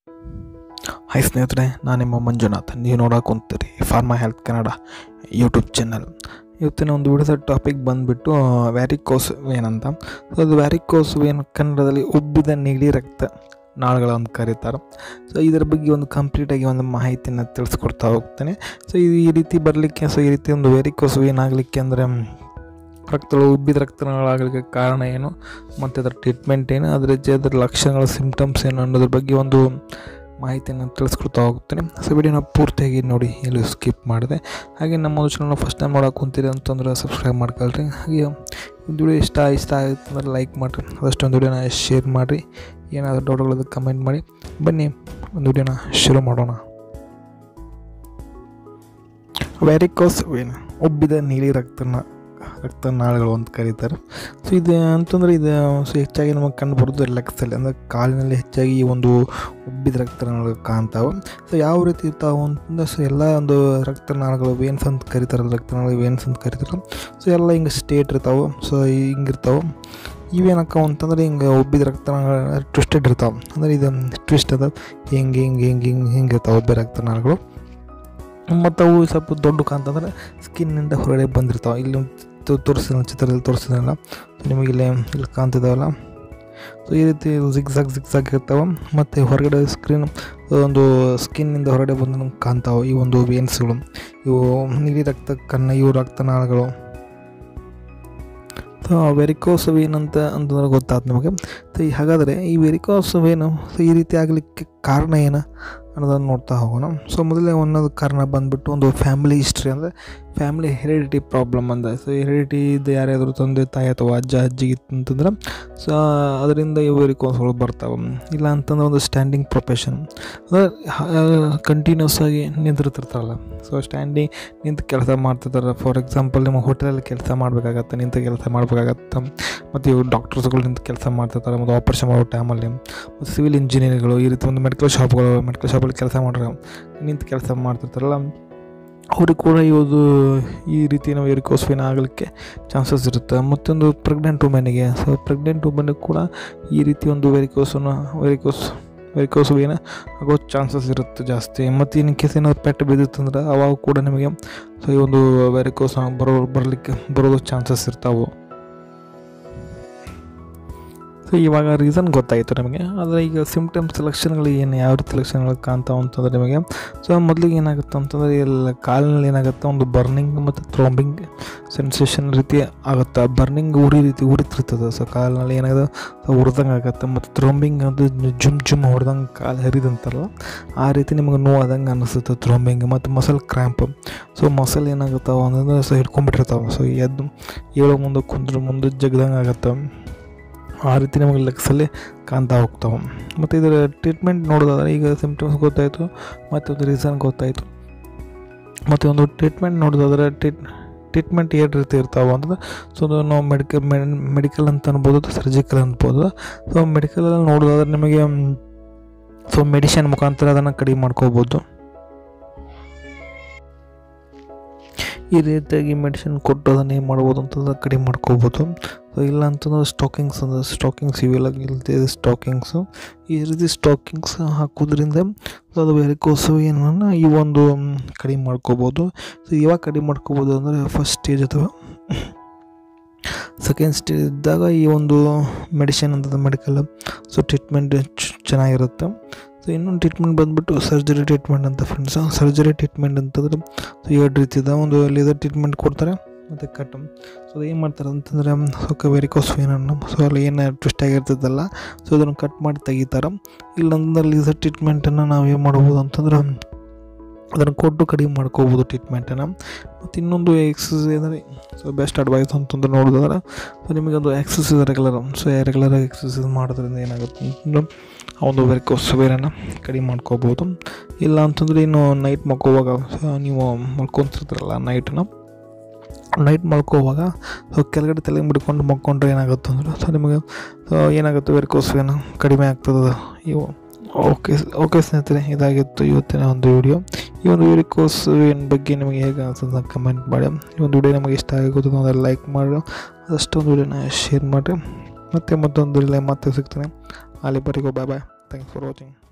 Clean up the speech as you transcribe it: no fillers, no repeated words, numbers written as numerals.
Hi ಸ್ನೇಹಿತರೆ, ನಾನು ನಿಮ್ಮ ಮಂಜುನಾಥ್. ನೀವು ನೋಡೋಕೆ pharma health Kannada YouTube channel. ಇವತ್ತಿನ ಒಂದು ವಿಡಿಯೋದ ಟಾಪಿಕ್ ಬಂದುಬಿಟ್ಟು ವ್ಯಾರಿಕೋಸ್ ವೇನ್ ಅಂತ. ಸೊ ಅದು ವ್ಯಾರಿಕೋಸ್ ವೇನ್ ಕನ್ನಡದಲ್ಲಿ ಉಬ್ಬಿದ ನೀಲಿ ರಕ್ತ ನಾಳಗಳು ಅಂತ ಕರೀತಾರೆ. ಸೊ ಇದರ ಬಗ್ಗೆ ಒಂದು ಕಂಪ್ಲೀಟಾಗಿ ಒಂದು ಮಾಹಿತಿಯನ್ನು ತಿಳಿಸ್ಕೊಡ್ತಾ ಹೋಗ್ತೇನೆ. ಸೊ ಈ ರೀತಿ ಬರಲಿಕ್ಕೆ, ಸೊ ಈ ರೀತಿ ಒಂದು ವ್ಯಾರಿಕೋಸ್ ವೇನ್ ಆಗಲಿಕ್ಕೆ ಅಂದರೆ ಉಬ್ಬಿದ ರಕ್ತನಾಳಾಗಲಿಕ್ಕೆ ಕಾರಣ ಏನು, ಮತ್ತು ಅದರ ಟ್ರೀಟ್ಮೆಂಟ್ ಏನು, ಅದರ ಲಕ್ಷಣಗಳು, ಸಿಂಪ್ಟಮ್ಸ್ ಏನು ಅನ್ನೋದ್ರ ಬಗ್ಗೆ ಒಂದು ಮಾಹಿತಿಯನ್ನು ತಿಳಿಸ್ಕೊಡ್ತಾ ಹೋಗ್ತೇನೆ. ಸೊ ವಿಡಿಯೋನ ಪೂರ್ತಿಯಾಗಿ ನೋಡಿ, ಎಲ್ಲೂ ಸ್ಕಿಪ್ ಮಾಡಿದೆ. ಹಾಗೆ ನಮ್ಮ ಚಾನಲ್ನ ಫಸ್ಟ್ ಟೈಮ್ ನೋಡೋಕೆ ಕುಂತೀರಿ ಅಂತಂದ್ರೆ ಸಬ್ಸ್ಕ್ರೈಬ್ ಮಾಡ್ಕೊಳ್ರಿ. ಹಾಗೆ ಒಂದು ವಿಡಿಯೋ ಇಷ್ಟ ಆಗುತ್ತೆ ಅಂದರೆ ಲೈಕ್ ಮಾಡಿರಿ, ಅದಷ್ಟೊಂದು ವಿಡಿಯೋನ ಶೇರ್ ಮಾಡಿರಿ. ಏನಾದರೂ ಡೌಟ್ಗಳದ್ದು ಕಮೆಂಟ್ ಮಾಡಿ. ಬನ್ನಿ ಒಂದು ವಿಡಿಯೋನ ಶುರು ಮಾಡೋಣ. ವ್ಯಾರಿಕೋಸ್ ವೇನ್, ಉಬ್ಬಿದ ನೀಲಿ ರಕ್ತನಾಳಗಳು ಅಂತ ಕರೀತಾರೆ. ಸೊ ಇದು ಅಂತಂದರೆ ಇದು ಹೆಚ್ಚಾಗಿ ನಮಗೆ ಕಂಡು ಬರೋದು ಲೆಗ್ಸಲ್ಲಿ, ಅಂದರೆ ಕಾಲಿನಲ್ಲಿ ಹೆಚ್ಚಾಗಿ ಈ ಒಂದು ಉಬ್ಬಿದ ರಕ್ತನಾಳಗಳು ಕಾಣ್ತಾವೆ. ಸೊ ಯಾವ ರೀತಿ ಇರ್ತಾವೆ ಅಂತಂದ್ರೆ, ಸೊ ಎಲ್ಲ ಒಂದು ರಕ್ತನಾಳಗಳು ವೇನ್ಸ್ ಅಂತ ಕರೀತಾರಲ್ಲ, ರಕ್ತನಾಳಗಳು ವೇನ್ಸ್ ಅಂತ ಕರೀತಾರೆ. ಸೊ ಎಲ್ಲ ಹಿಂಗೆ ಸ್ಟೇಟ್ ಇರ್ತಾವೆ. ಸೊ ಹಿಂಗಿರ್ತಾವೆ. ಇವೇನಕ್ಕವು ಅಂತಂದರೆ ಹಿಂಗೆ ಉಬ್ಬಿದ ರಕ್ತನಾಳಗಳು ಟ್ವಿಸ್ಟೆಡ್ ಇರ್ತಾವೆ. ಅಂದರೆ ಇದು ಟ್ವಿಸ್ಟ್ ಅದ, ಹಿಂಗೆ ಇರ್ತಾವೆ ಉಬ್ಬಿದ ರಕ್ತನಾಳಗಳು. ಮತ್ತು ಅವು ಸ್ವಲ್ಪ ದೊಡ್ಡ ಕಾಂತಂದರೆ ಸ್ಕಿನ್ನಿಂದ ಹೊರಗಡೆ ಬಂದಿರ್ತಾವೆ. ಇಲ್ಲಿ ತೋರಿಸಿದ ಚಿತ್ರದಲ್ಲಿ ತೋರಿಸಿದ್ರಲ್ಲ, ನಿಮಗೆ ಇಲ್ಲಿ ಕಾಣ್ತಿದ್ದಾವಲ್ಲ. ಸೊ ಈ ರೀತಿ ಜಿಗ್ಸಾಗ್ ಇರ್ತಾವೆ. ಮತ್ತು ಹೊರಗಡೆ ಒಂದು ಸ್ಕಿನ್ನಿಂದ ಹೊರಗಡೆ ಬಂದು ಕಾಣ್ತಾವೆ ಈ ಒಂದು ವೇನ್ಸ್ಗಳು. ಇವು ನೀಲಿ ಇವು ರಕ್ತನಾಳಗಳು. ಸೊ ವೆರಿಕೋಸ್ ವೇನ್ ಅಂತಂದ್ರೆ ಗೊತ್ತಾಯ್ತು ನಮಗೆ. ಸೊ ಹಾಗಾದರೆ ಈ ವೆರಿಕೋಸ್ ವೇನು ಈ ರೀತಿ ಆಗಲಿಕ್ಕೆ ಕಾರಣ ಏನು ಅನ್ನೋದನ್ನು ನೋಡ್ತಾ ಹೋಗೋಣ. ಸೊ ಮೊದಲೇ ಒಂದೊಂದು ಕಾರಣ ಬಂದುಬಿಟ್ಟು ಒಂದು ಫ್ಯಾಮಿಲಿ ಹಿಸ್ಟ್ರಿ, ಅಂದರೆ ಫ್ಯಾಮಿಲಿ ಹೆರಿಡಿಟಿ ಪ್ರಾಬ್ಲಮ್ ಅಂದ. ಸೊ ಹೆರಿಡಿಟಿ ಇದು ಯಾರ್ಯಾದರೂ ತಂದೆ ತಾಯಿ ಅಥವಾ ಅಜ್ಜಿಗೆ ಅಂತಂದ್ರೆ ಸೊ ಅದರಿಂದ ಇವು ವೆರಿಕೋಸ್ಗಳು ಬರ್ತಾವೆ. ಇಲ್ಲ ಅಂತಂದ್ರೆ ಒಂದು ಸ್ಟ್ಯಾಂಡಿಂಗ್ ಪ್ರೊಫೆಷನ್, ಅಂದರೆ ಕಂಟಿನ್ಯೂಸ್ ಆಗಿ ನಿಂತಿರ್ತಾರಲ್ಲ. ಸೊ ಸ್ಟ್ಯಾಂಡಿಂಗ್ ನಿಂತು ಕೆಲಸ ಮಾಡ್ತಿರ್ತಾರೆ. ಫಾರ್ ಎಕ್ಸಾಂಪಲ್, ನಿಮ್ಮ ಹೋಟೆಲಲ್ಲಿ ಕೆಲಸ ಮಾಡಬೇಕಾಗತ್ತೆ, ನಿಂತು ಕೆಲಸ ಮಾಡಬೇಕಾಗತ್ತೆ. ಮತ್ತು ಇವು ಡಾಕ್ಟರ್ಸ್ಗಳು ನಿಂತು ಕೆಲಸ ಮಾಡ್ತಿರ್ತಾರೆ, ಮತ್ತು ಆಪರೇಷನ್ ಮಾಡೋ ಟೈಮಲ್ಲಿ. ಮತ್ತು ಸಿವಿಲ್ ಇಂಜಿನಿಯರ್ಗಳು, ಈ ರೀತಿ ಒಂದು ಮೆಡಿಕಲ್ ಶಾಪಲ್ಲಿ ಕೆಲಸ ಮಾಡ್ರೆ ನಿಂತು ಕೆಲಸ ಮಾಡ್ತಿರ್ತಾರಲ್ಲ, ಅವ್ರಿಗೆ ಕೂಡ ಈ ರೀತಿ ನಾವು ವೆರಿಕೋಸ್ ವೇನ್ ಆಗಲಿಕ್ಕೆ ಚಾನ್ಸಸ್ ಇರುತ್ತೆ. ಮತ್ತೊಂದು ಪ್ರೆಗ್ನೆಂಟ್ ವುಮೆನ್ಗೆ, ಸೊ ಪ್ರೆಗ್ನೆಂಟ್ ವುಮೆನ್ಗೆ ಕೂಡ ಈ ರೀತಿ ಒಂದು ವೆರಿಕೋಸ್ ವೇನ್ ಆಗೋ ಚಾನ್ಸಸ್ ಇರುತ್ತೆ ಜಾಸ್ತಿ. ಮತ್ತು ಇನ್ ಕೇಸ್ ಏನಾದ್ರು ಪೆಟ್ಟು ಬಿದ್ದಿತ್ತಂದ್ರೆ ಅವಾಗ ಕೂಡ ನಿಮಗೆ ಸೊ ಈ ಒಂದು ವೆರಿಕೋಸ್ ಬರೋದು ಚಾನ್ಸಸ್ ಇರ್ತಾವೆ. ಸೊ ಇವಾಗ ರೀಸನ್ ಗೊತ್ತಾಯಿತು ನಮಗೆ. ಆದರೆ ಈಗ ಸಿಂಪ್ಟಮ್ಸ್, ಲಕ್ಷಣಗಳು ಏನು, ಯಾವ ರೀತಿ ಲಕ್ಷಣಗಳು ಕಾಣ್ತಾವೆ ಅಂತಂದರೆ ನಿಮಗೆ. ಸೊ ಮೊದಲಿಗೆ ಏನಾಗುತ್ತೆ ಅಂತಂದರೆ ಎಲ್ಲ ಕಾಲಿನಲ್ಲಿ ಏನಾಗುತ್ತೆ, ಒಂದು ಬರ್ನಿಂಗ್ ಮತ್ತು ಥ್ರೋಂಬಿಂಗ್ ಸೆನ್ಸೇಷನ್ ರೀತಿ ಆಗುತ್ತೆ. ಬರ್ನಿಂಗ್ ಉರಿತಿರ್ತದೆ. ಸೊ ಕಾಲಿನಲ್ಲಿ ಏನಾಗುತ್ತೆ, ಉರಿದಂಗೆ ಆಗುತ್ತೆ. ಮತ್ತು ಥ್ರೋಂಬಿಂಗ್ ಅದು ಜುಮ್ ಹೊಡೆದಂಗೆ ಕಾಲು ಹರಿದಂತಾರಲ್ಲ, ಆ ರೀತಿ ನಿಮಗೆ ನೋವಾದಂಗೆ ಅನ್ನಿಸುತ್ತೆ ಥ್ರೋಂಬಿಂಗ್. ಮತ್ತು ಮಸಲ್ ಕ್ರ್ಯಾಂಪ್. ಸೊ ಮಸಲ್ ಏನಾಗುತ್ತಾವೆ ಅಂತಂದರೆ ಸೊ ಹಿಡ್ಕೊಂಡ್ಬಿಟ್ಟಿರ್ತಾವೆ. ಸೊ ಎದ್ದು ಏಳೋ ಮುಂದೆ ಕುಂದ್ರ ಮುಂದೆ ಜಗ್ದಂಗೆ ಆಗುತ್ತೆ. ಆ ರೀತಿ ನಮಗೆ ಲೆಗ್ಸಲ್ಲಿ ಕಾಣ್ತಾ ಹೋಗ್ತಾವೆ. ಮತ್ತು ಇದರ ಟ್ರೀಟ್ಮೆಂಟ್ ನೋಡೋದಾದ್ರೆ, ಈಗ ಸಿಂಪ್ಟಮ್ಸ್ ಗೊತ್ತಾಯಿತು, ಮತ್ತೊಂದು ರೀಸನ್ ಗೊತ್ತಾಯಿತು. ಮತ್ತು ಒಂದು ಟ್ರೀಟ್ಮೆಂಟ್ ನೋಡೋದಾದ್ರೆ, ಟ್ರೀಟ್ಮೆಂಟ್ ಎರಡು ರೀತಿ ಇರ್ತಾವೆ ಅಂತಂದ್ರೆ, ಸೊ ನಾವು ಮೆಡಿಕಲ್ ಅಂತ ಅನ್ಬೋದು, ಸರ್ಜಿಕಲ್ ಅನ್ಬೋದು. ಸೊ ಮೆಡಿಕಲಲ್ಲಿ ನೋಡೋದಾದ್ರೆ ನಿಮಗೆ ಸೊ ಮೆಡಿಷನ್ ಮುಖಾಂತರ ಅದನ್ನು ಕಡಿಮೆ ಮಾಡ್ಕೋಬೋದು. ಈ ರೀತಿಯಾಗಿ ಮೆಡಿಸಿನ್ ಕೊಟ್ಟು ಅದನ್ನು ಏನು ಮಾಡ್ಬೋದು ಅಂತಂದ್ರೆ ಕಡಿಮೆ ಮಾಡ್ಕೋಬೋದು. ಸೊ ಇಲ್ಲ ಅಂತಂದ್ರೆ ಸ್ಟಾಕಿಂಗ್ಸ್ ಇವೆಲ್ಲ ಇಲ್ದೇ ಸ್ಟಾಕಿಂಗ್ಸು, ಈ ರೀತಿ ಸ್ಟಾಕಿಂಗ್ಸ್ ಹಾಕೋದ್ರಿಂದ ಅದು ವೆರಿಕೋಸ್ ಏನನ್ನ ಈ ಒಂದು ಕಡಿಮೆ ಮಾಡ್ಕೋಬೋದು. ಸೊ ಇವಾಗ ಕಡಿಮೆ ಮಾಡ್ಕೋಬೋದು ಅಂದರೆ ಫಸ್ಟ್ ಸ್ಟೇಜ್ ಅಥವಾ ಸೆಕೆಂಡ್ ಸ್ಟೇಜ್ ಇದ್ದಾಗ ಈ ಒಂದು ಮೆಡಿಸಿನ್ ಅಂತಂದ್ರೆ ಮೆಡಿಕಲ್ ಸೊ ಟ್ರೀಟ್ಮೆಂಟ್ ಚೆನ್ನಾಗಿರುತ್ತೆ. ಸೊ ಇನ್ನೊಂದು ಟ್ರೀಟ್ಮೆಂಟ್ ಬಂದುಬಿಟ್ಟು ಸರ್ಜರಿ ಟ್ರೀಟ್ಮೆಂಟ್ ಅಂತ ಫ್ರೆಂಡ್ಸ್. ಸರ್ಜರಿ ಟ್ರೀಟ್ಮೆಂಟ್ ಅಂತಂದ್ರೆ ಸೊ ಎರಡು ರೀತಿ ಇದೆ. ಒಂದು ಲೇಸರ್ ಟ್ರೀಟ್ಮೆಂಟ್ ಕೊಡ್ತಾರೆ, ಮತ್ತು ಕಟ್. ಸೊ ಏನು ಮಾಡ್ತಾರೆ ಅಂತಂದರೆ, ಸೊ ವೆರಿಕೋಸ್ ವೇನನ್ನು ಸೊ ಅಲ್ಲಿ ಏನು ಟ್ವಿಸ್ಟ್ ಆಗಿರ್ತದಲ್ಲ, ಸೊ ಅದನ್ನು ಕಟ್ ಮಾಡಿ ತೆಗಿತಾರೆ. ಇಲ್ಲಾಂದ್ರೆ ಲೇಸರ್ ಟ್ರೀಟ್ಮೆಂಟನ್ನು ನಾವು ಏನು ಮಾಡ್ಬೋದು ಅಂತಂದ್ರೆ ಅದನ್ನು ಕೊಟ್ಟು ಕಡಿಮೆ ಮಾಡ್ಕೋಬೋದು ಟ್ರೀಟ್ಮೆಂಟನ್ನು. ಮತ್ತು ಇನ್ನೊಂದು ಎಕ್ಸಸೈಸ್ ಅಂದರೆ ಸೊ ಬೆಸ್ಟ್ ಅಡ್ವೈಸ್ ಅಂತಂದ್ರೆ ನೋಡೋದಾದ್ರೆ, ಸೊ ನಿಮಗೊಂದು ಎಕ್ಸಸೈಸ್ ರೆಗ್ಯುಲರಾಗಿ ಎಕ್ಸಸೈಸ್ ಮಾಡೋದ್ರಿಂದ ಏನಾಗುತ್ತೆ ಅಂತಂದ್ರೆ ಆ ಒಂದು ವೆರಿಕೋಸ್ ವೇನನ್ನು ಕಡಿಮೆ ಮಾಡ್ಕೋಬೋದು. ಇಲ್ಲ ಅಂತಂದರೆ ಇನ್ನು ನೈಟ್ ಮಲ್ಕೋವಾಗ, ಸೊ ನೀವು ಮಲ್ಕೊತಿರ್ತಾರಲ್ಲ ನೈಟ್ ಮಲ್ಕೋವಾಗ ಸೊ ಕೆಳಗಡೆ ತಲೆ ಬಿಡ್ಕೊಂಡು ಮಲ್ಕೊಂಡ್ರೆ ಏನಾಗುತ್ತೆ ಅಂದ್ರೆ ಸೊ ನಿಮಗೆ ಏನಾಗುತ್ತೆ, ವೆರಿಕೋಸ್ ವೇನ್ ಕಡಿಮೆ ಆಗ್ತದೆ. ಓಕೆ ಸ್ನೇಹಿತರೆ, ಇದಾಗಿತ್ತು ಇವತ್ತಿನ ಒಂದು ವಿಡಿಯೋ. ಈ ಒಂದು ವೆರಿಕೋಸ್ ವೇನ್ ಬಗ್ಗೆ ನಿಮಗೆ ಹೇಗೆ ಅನ್ಸುತ್ತೆ ಕಮೆಂಟ್ ಮಾಡಿ. ಈ ಒಂದು ವಿಡಿಯೋ ನಮಗೆ ಇಷ್ಟ ಆಗುತ್ತೆ ಅಂದರೆ ಲೈಕ್ ಮಾಡಿ, ಅದಷ್ಟೊಂದು ವಿಡಿಯೋನ ಶೇರ್ ಮಾಡಿರಿ. ಮತ್ತೊಂದು ಮತ್ತೆ ಸಿಗ್ತಾನೆ. ಅಲ್ಲಿವರೆಗೂ ಬಾಯ್. Thanks for watching.